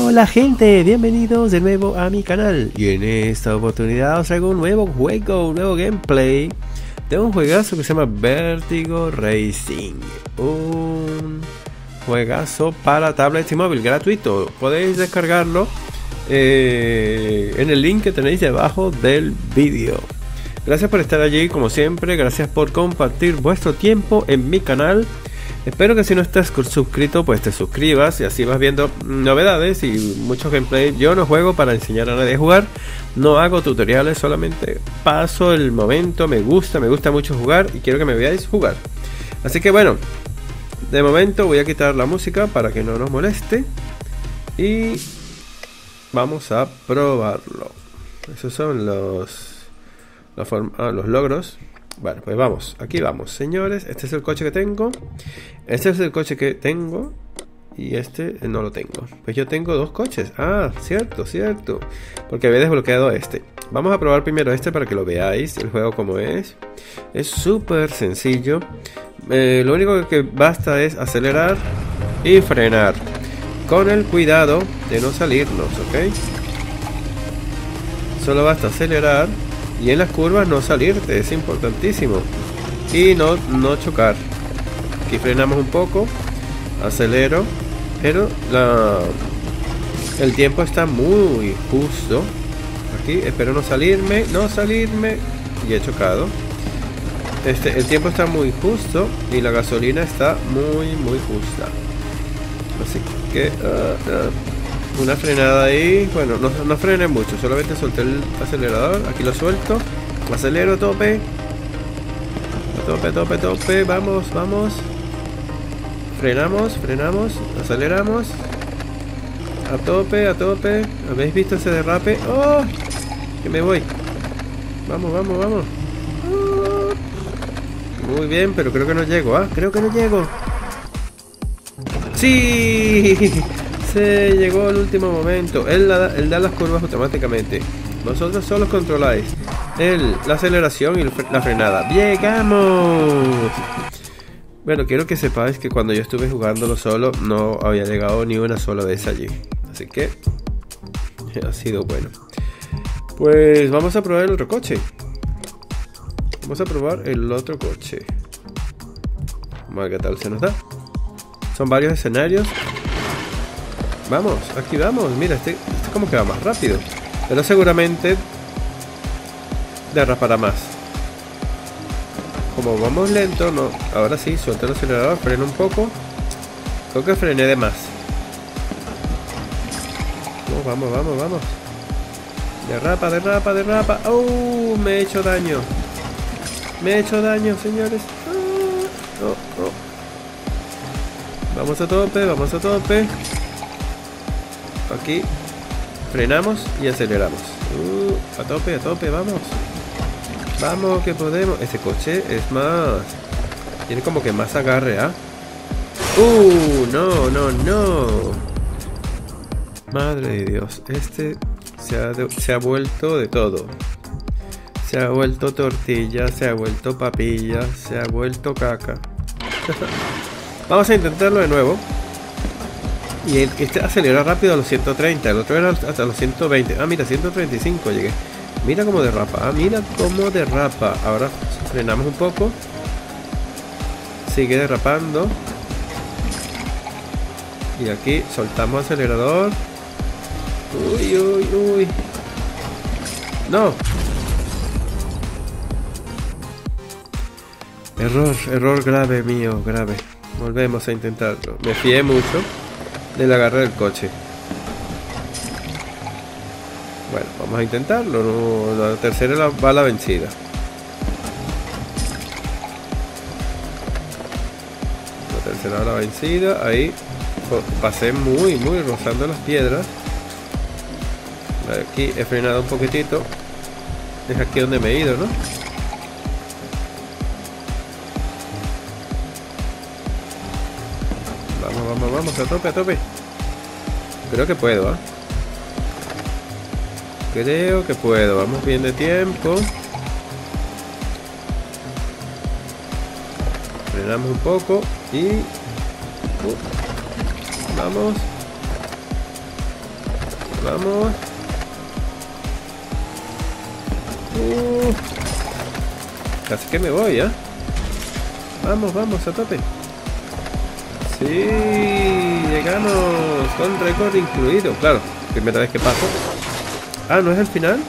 Hola gente, bienvenidos de nuevo a mi canal. Y en esta oportunidad os traigo un nuevo juego, un nuevo gameplay de un juegazo que se llama Vertigo Racing. Un juegazo para tablets y móvil, gratuito. Podéis descargarlo en el link que tenéis debajo del vídeo. Gracias por estar allí como siempre, gracias por compartir vuestro tiempo en mi canal. Espero que si no estás suscrito pues te suscribas y así vas viendo novedades y muchos gameplays. Yo no juego para enseñar a nadie a jugar, no hago tutoriales, solamente paso el momento. Me gusta mucho jugar y quiero que me veáis jugar. Así que bueno, de momento voy a quitar la música para que no nos moleste y vamos a probarlo. Esos son los logros. Bueno, pues vamos, aquí vamos, señores. Este es el coche que tengo. Este es el coche que tengo. Y este no lo tengo. Pues yo tengo dos coches. Ah, cierto. Porque había desbloqueado este. Vamos a probar primero este para que lo veáis. El juego como es. Es súper sencillo. Lo único que basta es acelerar y frenar. Con el cuidado de no salirnos, ¿ok? Solo basta acelerar. Y en las curvas no salirte, es importantísimo. Y no chocar. Aquí frenamos un poco. Acelero. Pero el tiempo está muy justo. Aquí espero no salirme. Y he chocado. El tiempo está muy justo. Y la gasolina está muy justa. Así que una frenada ahí. Bueno, no frené mucho, solamente solté el acelerador. Aquí lo suelto. Acelero a tope. A tope. Vamos. Frenamos. Aceleramos. A tope. ¿Habéis visto ese derrape? ¡Oh! Que me voy. Vamos. ¡Oh! Muy bien, pero creo que no llego. Creo que no llego. ¡Sí! Se llegó al último momento. Él da las curvas automáticamente. Vosotros solo controláis la aceleración y la frenada. ¡Llegamos! Bueno, quiero que sepáis que cuando yo estuve jugándolo solo no había llegado ni una sola vez allí. Así que ha sido bueno. Pues vamos a probar el otro coche. Vamos a ver qué tal se nos da. Son varios escenarios. Vamos, aquí vamos. Mira, este como que va más rápido. Pero seguramente derrapará más. Como vamos lento, no. Ahora sí, suelto el acelerador, freno un poco. Creo que frené de más. Vamos. Derrapa. ¡Oh! Me he hecho daño. Señores. Oh. Vamos a tope. Aquí frenamos y aceleramos. A tope, vamos que podemos. Este coche es más, tiene como que más agarre, no. Madre de Dios, este se ha vuelto de todo. Se ha vuelto tortilla, se ha vuelto papilla, se ha vuelto caca. Vamos a intentarlo de nuevo. Y este acelera rápido a los 130, el otro era hasta los 120. Mira, 135 llegué. Mira cómo derrapa, Ahora frenamos un poco. Sigue derrapando. Y aquí soltamos acelerador. Uy. No. Error grave mío, grave. Volvemos a intentarlo. Me fié mucho del agarre del coche. Bueno, vamos a intentarlo. La tercera va a la vencida. Ahí pasé muy rozando las piedras. Aquí he frenado un poquitito. Es aquí donde me he ido, ¿no? Vamos, a tope. Creo que puedo, Vamos bien de tiempo. Frenamos un poco y vamos. Vamos. Casi que me voy, ¿eh? Vamos, vamos, a tope. Sí, llegamos con récord incluido. Claro, primera vez que paso. Ah, ¿no es el final?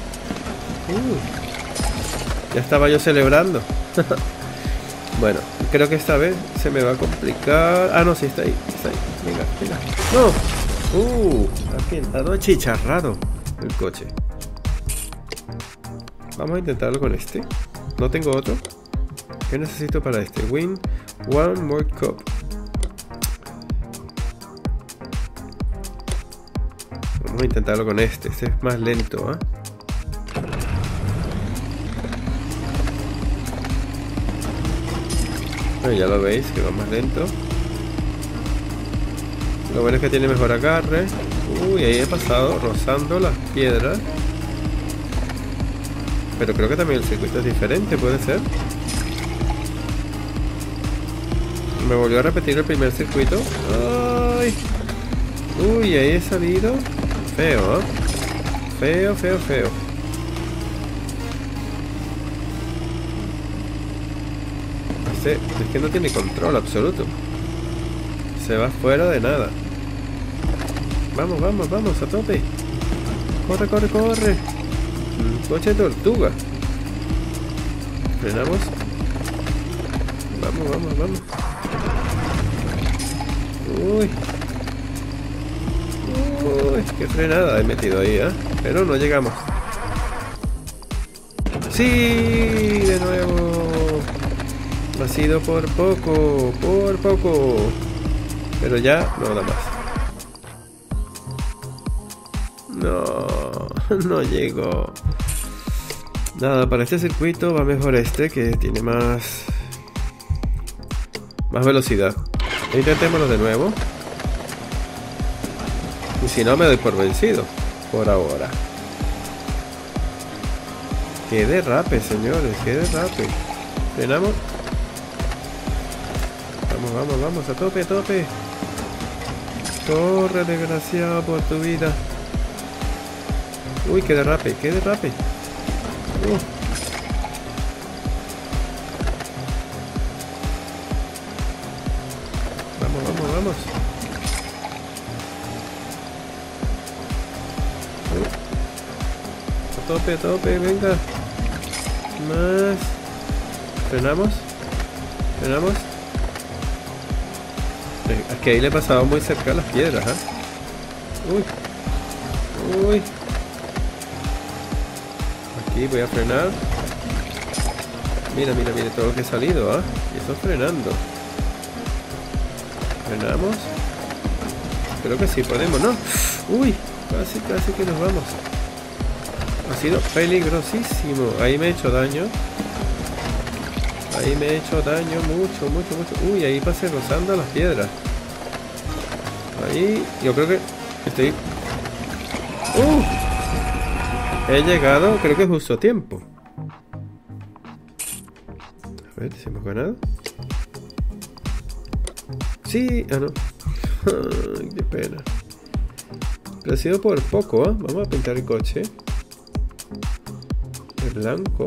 Ya estaba yo celebrando. Bueno, creo que esta vez se me va a complicar. Ah, no, sí, está ahí, está ahí. Venga, venga. ¡No! Aquí ha chicharrado el coche. Vamos a intentarlo con este. No tengo otro. ¿Qué necesito para este? Win one more cup. Vamos a intentarlo con este. Este es más lento, ¿eh? Bueno, ya lo veis que va más lento. Lo bueno es que tiene mejor agarre. Uy, ahí he pasado rozando las piedras. Pero creo que también el circuito es diferente, puede ser. Me volvió a repetir el primer circuito. ¡Ay! Uy, ahí he salido. Feo, ¿eh? Feo, feo, feo. Es que no tiene control absoluto. Se va fuera de nada. Vamos, vamos, vamos, a tope. Corre, corre, corre. Coche de tortuga. Frenamos. Vamos, vamos, vamos. Uy. Uy, qué frenada he metido ahí, ¿eh? Pero no llegamos. Sí, de nuevo. Ha sido por poco, por poco. Pero ya no da más. No, no llego. Nada, para este circuito va mejor este, que tiene más velocidad. Intentémoslo de nuevo. Y si no, me doy por vencido. Por ahora. ¡Qué derrape, señores! ¡Qué derrape! Frenamos. Vamos, vamos, vamos. A tope, a tope. Corre, desgraciado, por tu vida. Uy, qué derrape, qué derrape. Vamos, vamos, vamos. A tope, venga. Más. Frenamos. Frenamos. Es que ahí le he pasado muy cerca a las piedras, ¿eh? Uy. Uy. Aquí voy a frenar. Mira, mira, mira todo lo que he salido, ¿ah? Y eso frenando. Frenamos. Creo que sí podemos, ¿no? Uy, casi, casi que nos vamos. Ha sido peligrosísimo. Ahí me he hecho daño. Ahí me he hecho daño mucho, mucho, mucho. Uy, ahí pasé rozando las piedras. Ahí, yo creo que estoy... He llegado, creo que justo a tiempo. A ver, ¿se hemos ganado? Sí, ah no. Ay, qué pena. Pero ha sido por poco, ¿eh? Vamos a pintar el coche de blanco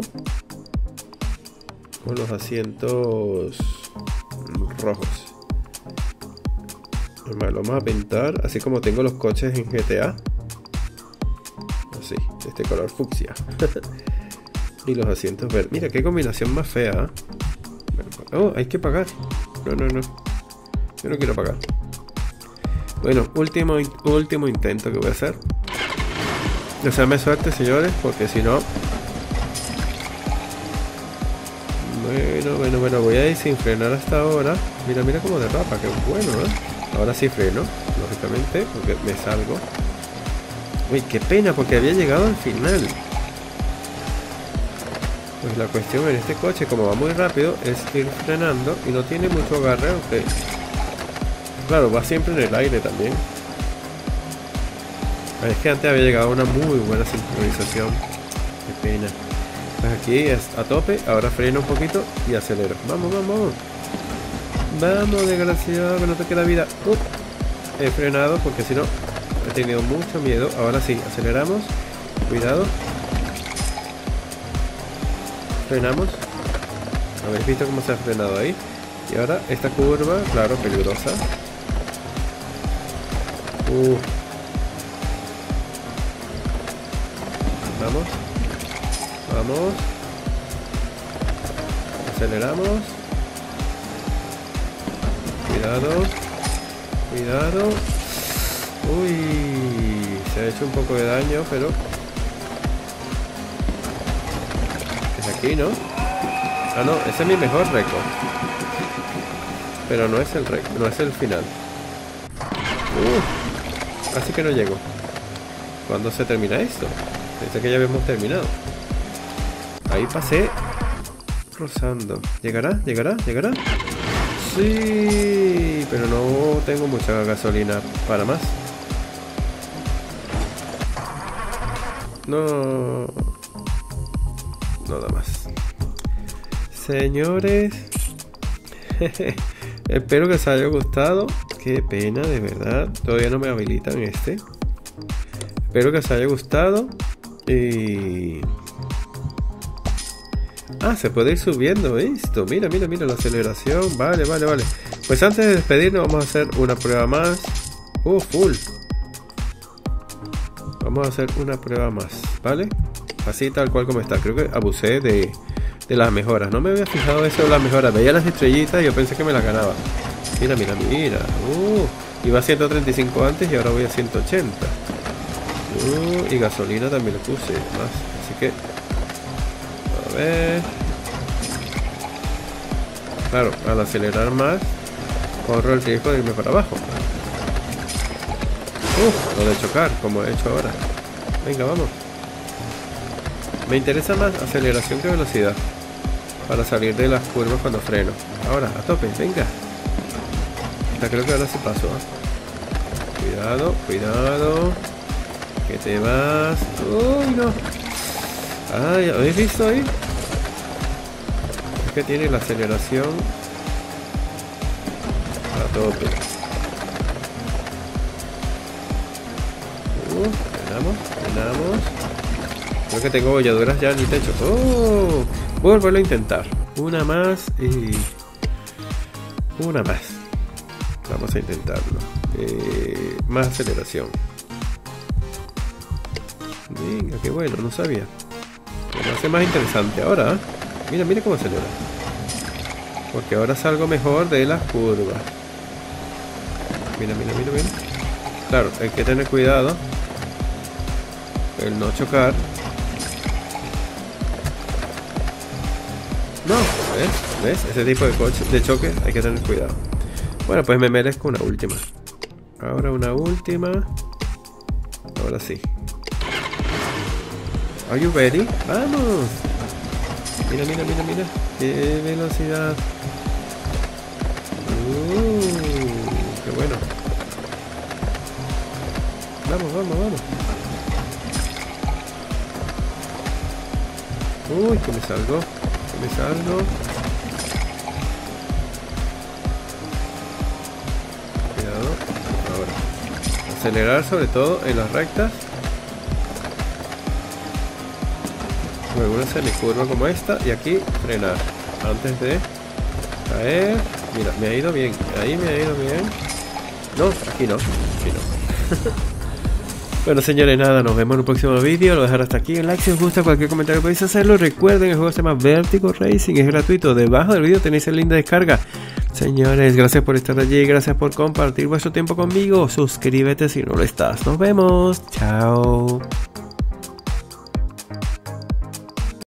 con los asientos rojos. Normal, lo vamos a pintar así como tengo los coches en GTA. Así, de este color fucsia. Y los asientos verdes. Mira, qué combinación más fea, ¿eh? Oh, hay que pagar. No, no, no. Yo no quiero pagar. Bueno, último intento que voy a hacer. Deseame suerte, señores, porque si no... Bueno, voy a ir sin frenar hasta ahora. Mira, mira cómo derrapa, qué bueno, ¿eh? Ahora sí freno, lógicamente, porque me salgo. Uy, qué pena, porque había llegado al final. Pues la cuestión en este coche, como va muy rápido, es ir frenando y no tiene mucho agarre, aunque... Claro, va siempre en el aire también. Es que antes había llegado a una muy buena sincronización. Qué pena. Pues aquí es a tope, ahora freno un poquito y acelero. Vamos, vamos. Vamos, desgraciado, que no te queda vida. He frenado porque si no... he tenido mucho miedo. Ahora sí, aceleramos. Cuidado. Frenamos. ¿Habéis visto cómo se ha frenado ahí? Y ahora esta curva, claro, peligrosa. Vamos. Vamos. Aceleramos. Cuidado. Cuidado. Uy, se ha hecho un poco de daño, pero es aquí, ¿no? Ah, no, ese es mi mejor récord. Pero no es el récord, no es el final. Así que no llego. ¿Cuándo se termina esto? Pensé que ya habíamos terminado. Ahí pasé rozando. ¿Llegará? ¿Llegará? ¿Llegará? Sí, pero no tengo mucha gasolina para más. No. Nada más. Señores, espero que os haya gustado. Qué pena, de verdad. Todavía no me habilitan este. Espero que os haya gustado. Y... se puede ir subiendo esto. Mira, mira, mira la aceleración. Vale, vale, vale. Pues antes de despedirnos vamos a hacer una prueba más. Full. Vamos a hacer una prueba más, ¿vale? Así tal cual como está. Creo que abusé de las mejoras. No me había fijado eso de las mejoras. Veía las estrellitas y yo pensé que me las ganaba. Mira, mira, mira. Iba a 135 antes y ahora voy a 180. Y gasolina también le puse más. Así que... a ver... Claro, al acelerar más corro el riesgo de irme para abajo. Lo de chocar, como he hecho ahora. Venga, vamos. Me interesa más aceleración que velocidad para salir de las curvas cuando freno. Ahora, a tope, venga. Creo que ahora sí pasó. Cuidado, cuidado. Que te vas. Uy, no. ¿Habéis visto ahí? Es que tiene la aceleración a tope. Frenamos, frenamos. Creo que tengo bolladuras ya en el techo. Voy a volverlo a intentar. Una más y... una más. Vamos a intentarlo. Más aceleración. Venga, qué bueno, no sabía. Me hace más interesante ahora. Mira, mira cómo acelera. Porque ahora salgo mejor de las curvas. Mira, mira, mira, mira. Claro, hay que tener cuidado. El no chocar. No, ¿ves? Ese tipo de choque hay que tener cuidado. Bueno, pues me merezco una última. Ahora una última. Ahora sí. Are you ready? ¡Vamos! Mira, mira, mira, mira. ¡Qué velocidad! ¡Qué bueno! Vamos, vamos, vamos. Uy, que me salgo. Que me salgo. Acelerar sobre todo en las rectas. Luego una semicurva como esta y aquí frenar antes de caer. Mira, me ha ido bien. Ahí me ha ido bien. No, aquí no. Aquí no. Bueno, señores, nada, nos vemos en un próximo vídeo. Lo dejaré hasta aquí. Un like si os gusta, cualquier comentario podéis hacerlo. Recuerden, el juego se llama Vertigo Racing, es gratuito. Debajo del vídeo tenéis el link de descarga. Señores, gracias por estar allí, gracias por compartir vuestro tiempo conmigo. Suscríbete si no lo estás. Nos vemos. Chao.